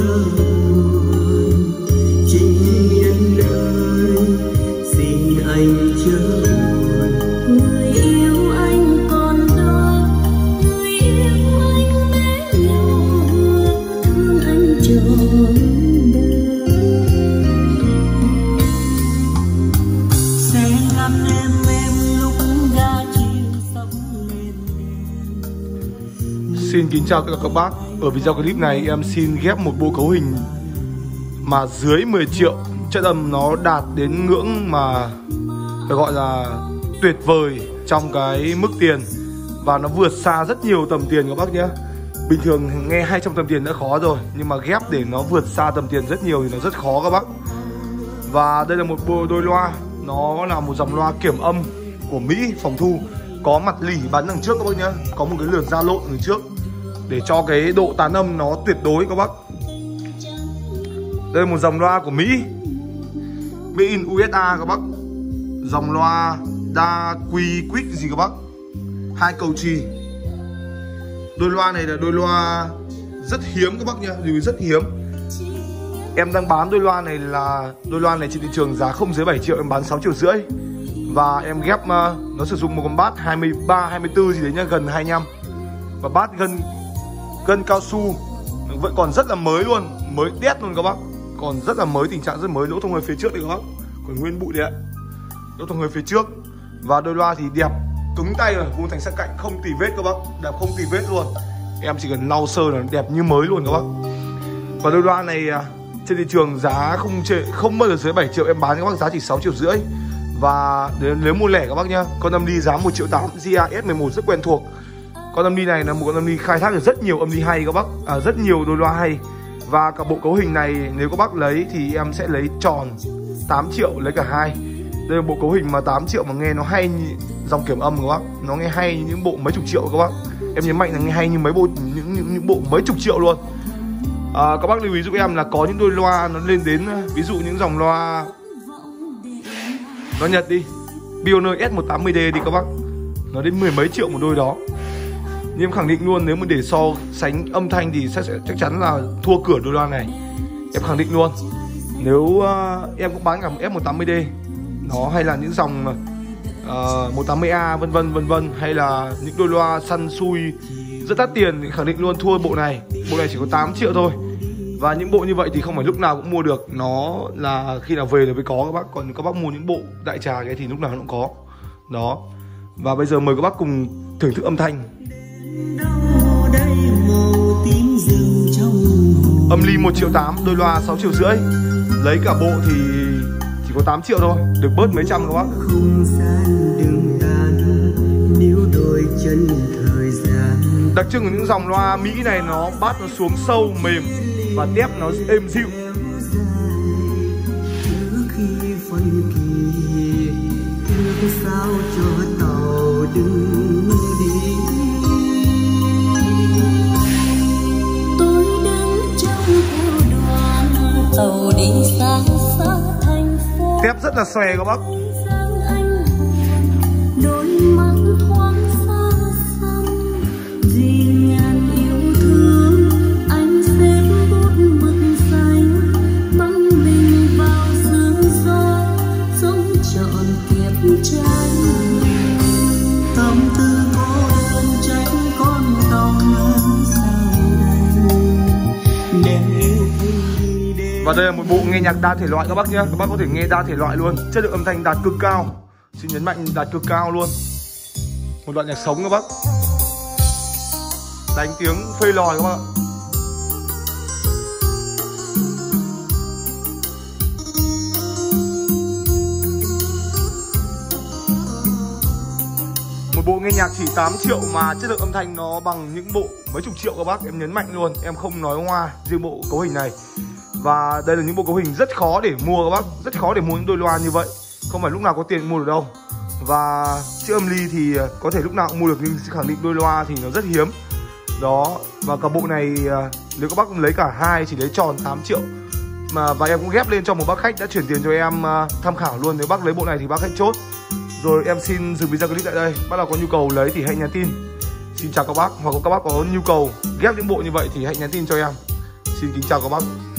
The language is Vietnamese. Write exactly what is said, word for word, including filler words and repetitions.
nhớ buồn. Chỉ nhân ơi xin anh chớ buồn. Người yêu anh còn đó, người yêu anh bé nhỏ, thương anh trọn đời. Sẽ ngắm em em lúc ga chiều sắp lên đèn. Xin kính chào tất cả các bác. Ở video clip này em xin ghép một bộ cấu hình mà dưới mười triệu. Chất âm nó đạt đến ngưỡng mà phải gọi là tuyệt vời trong cái mức tiền. Và nó vượt xa rất nhiều tầm tiền các bác nhé. Bình thường nghe hai trăm tầm tiền đã khó rồi, nhưng mà ghép để nó vượt xa tầm tiền rất nhiều thì nó rất khó các bác. Và đây là một bộ đôi loa. Nó là một dòng loa kiểm âm của Mỹ phòng thu. Có mặt lỉ bắn đằng trước các bác nhé. Có một cái lượt ra lộn đằng trước để cho cái độ tán âm nó tuyệt đối các bác. Đây là một dòng loa của Mỹ, Made in u ét a các bác. Dòng loa đa quy quick gì các bác, hai cầu trì. Đôi loa này là đôi loa rất hiếm các bác nha, vì rất hiếm. Em đang bán đôi loa này là đôi loa này trên thị trường giá không dưới bảy triệu, em bán sáu triệu rưỡi. Và em ghép uh, nó sử dụng một con bass hai mươi ba, hai mươi tư gì đấy nhá, gần hai mươi lăm. Và bass gân gân cao su vẫn còn rất là mới luôn, mới đét luôn các bác. Còn rất là mới, tình trạng rất mới, lỗ thông hơi phía trước đây các bác, còn nguyên bụi đấy ạ, lỗ thông hơi phía trước. Và đôi loa thì đẹp, cứng tay rồi, vuông thành sang cạnh không tì vết các bác, đẹp không tì vết luôn. Em chỉ cần lau sơ là đẹp như mới luôn các bác. Và đôi loa này trên thị trường giá không chê, không bao giờ dưới bảy triệu, em bán các bác giá chỉ sáu triệu rưỡi. Và nếu mua lẻ các bác nhá, con âm ly giá một triệu tám, giê a ét mười một rất quen thuộc. Con âm ly này là một con âm ly khai thác được rất nhiều âm ly hay các bác, à, rất nhiều đôi loa hay. Và cả bộ cấu hình này nếu các bác lấy thì em sẽ lấy tròn tám triệu, lấy cả hai. Đây là bộ cấu hình mà tám triệu mà nghe nó hay như dòng kiểm âm các bác, nó nghe hay như những bộ mấy chục triệu các bác. Em nhấn mạnh là nghe hay như mấy bộ những những, những bộ mấy chục triệu luôn. À, các bác lưu ý giúp em là có những đôi loa nó lên đến, ví dụ những dòng loa nó Nhật đi, Pioneer S một tám mươi D đi các bác, nó đến mười mấy triệu một đôi đó. Nhưng em khẳng định luôn, nếu mà để so sánh âm thanh thì sẽ, sẽ chắc chắn là thua cửa đôi loa này. Em khẳng định luôn. Nếu uh, em cũng bán cả một S một tám mươi D nó, hay là những dòng uh, một tám mươi A vân vân vân vân, hay là những đôi loa săn xui rất đắt tiền thì khẳng định luôn thua bộ này. Bộ này chỉ có tám triệu thôi. Và những bộ như vậy thì không phải lúc nào cũng mua được, nó là khi nào về là mới có các bác. Còn các bác mua những bộ đại trà cái thì lúc nào nó cũng có. Đó. Và bây giờ mời các bác cùng thưởng thức âm thanh. Âm ly một triệu tám, đôi loa sáu triệu rưỡi. Lấy cả bộ thì chỉ có tám triệu thôi, được bớt mấy trăm các bác. Không gian đừng tan, níu đôi chân thời gian. Đặc trưng của những dòng loa Mỹ này, nó bass nó xuống sâu mềm và tép nó êm dịu. Trước khi phân kỳ, thương sao cho tàu đừng đi. Tôi đứng trong theo đoàn tàu đi xa xa thành phố. Tép rất là xòe các bác. Anh đôi mắt thoáng xa xăm, vì ngàn yêu thương anh xếp bút mực xanh, băng mình vào sương gió, sống trọn kiếp tranh. Tâm tư cô đơn trách con tàu ngân sao đây, đem yêu thương đi đến. Và đây là một bộ nghe nhạc đa thể loại các bác nhé. Các bác có thể nghe đa thể loại luôn. Chất lượng âm thanh đạt cực cao. Xin nhấn mạnh đạt cực cao luôn. Một đoạn nhạc sống các bác, đánh tiếng phê lòi các bác ạ. Một bộ nghe nhạc chỉ tám triệu mà chất lượng âm thanh nó bằng những bộ mấy chục triệu các bác. Em nhấn mạnh luôn, em không nói hoa riêng bộ cấu hình này. Và đây là những bộ cấu hình rất khó để mua các bác, rất khó để mua những đôi loa như vậy. Không phải lúc nào có tiền mua được đâu. Và chiếc âm ly thì có thể lúc nào cũng mua được, nhưng khẳng định đôi loa thì nó rất hiếm. Đó, và cả bộ này nếu các bác lấy cả hai chỉ lấy tròn tám triệu. Mà và em cũng ghép lên cho một bác khách đã chuyển tiền cho em tham khảo luôn. Nếu bác lấy bộ này thì bác khách chốt. Rồi em xin dừng video clip tại đây. Bác nào có nhu cầu lấy thì hãy nhắn tin. Xin chào các bác. Hoặc các bác có nhu cầu ghép những bộ như vậy thì hãy nhắn tin cho em. Xin kính chào các bác.